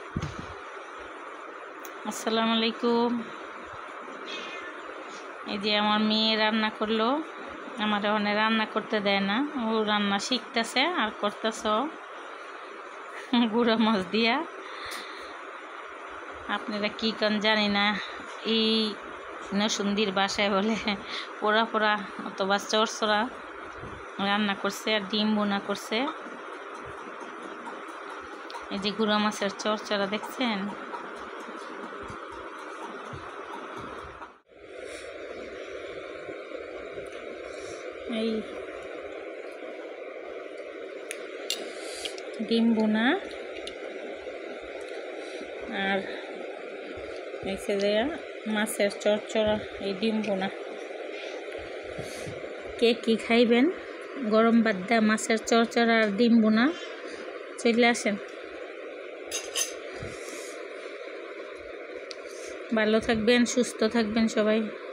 আসসালামু আলাইকুম। এই যে আমার মেয়ে রান্না করলো, আমার ওখানে রান্না করতে দেয় না, ও রান্না শিখতেছে আর করতেছ গুঁড়ো মাছ দিয়া। আপনারা কি কন জানি না, এই নসুন্দির বাসায় বলে পোড়া পোড়া অথবা চরচড়া রান্না করছে আর ডিম বোনা করছে। এই যে গুঁড়ো মাছের চরচড়া দেখছেন, এই ডিম বোনা আর এসে দেয়া মাছের চরচড়া, এই ডিম বোনা। কে কি খাইবেন গরম ভাত দেয়া মাছের চরচড়া আর ডিম বোনা, চলে আসেন। ভালো থাকবেন, সুস্থ থাকবেন সবাই।